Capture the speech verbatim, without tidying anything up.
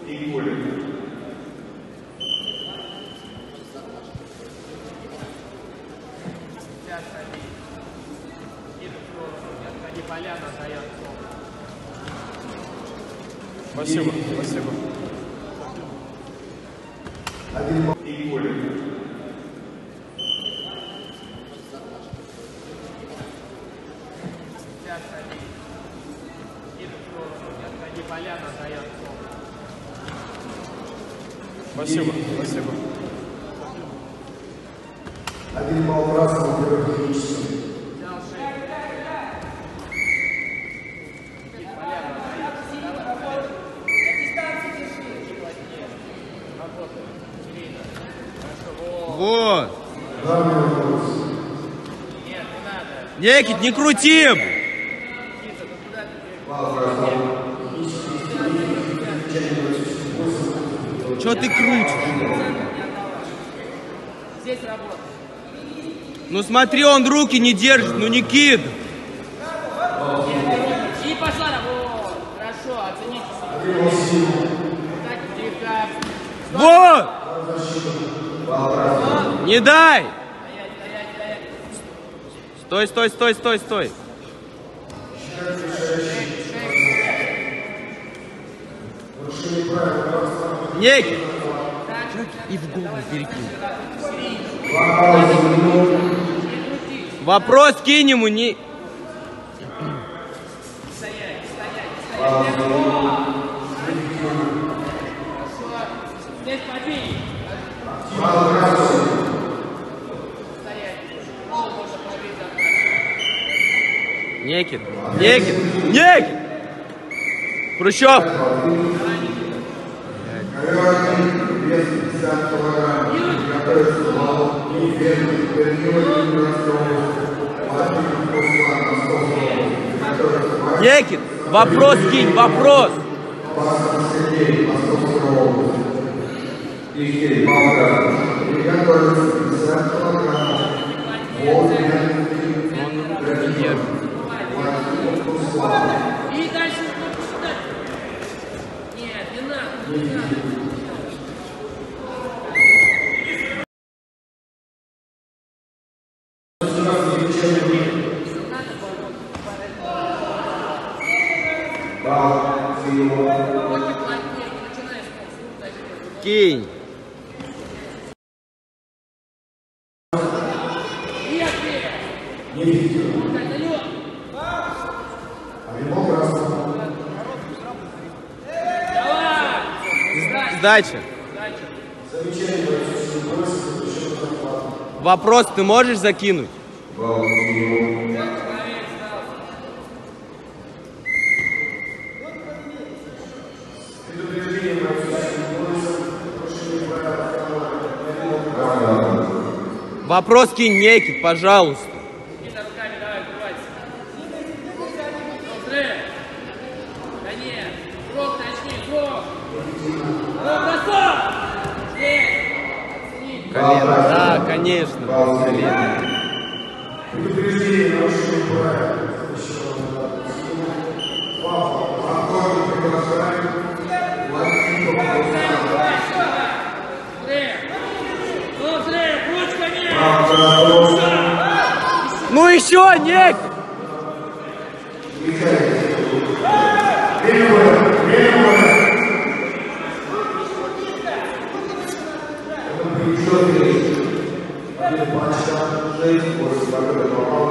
и Коля. Спасибо, спасибо. И Коля. Спасибо, спасибо. Один балл красного, первый химический. Вот. Некит, не крути! Чё ты крутишь? Здесь работа. Ну смотри, он руки не держит, ну не кид. И пошла работа. Хорошо, оцените. Так, тихо. Вот! Не дай! Стой, стой, стой, стой, стой. Некий. И в голову перекинь. Вопрос кинь ему, не... Здесь побей. Некит, Некит, Некит! Хрущев! Некит, вопрос кинь, вопрос! И дальше считать. Нет, не надо, не надо. Кинь! Сдача. Вопрос ты можешь закинуть? Вопрос кинь, Некит, пожалуйста. Колено, да, конечно. Колено. Ну еще, нет! Один матч, жизнь, после победы попал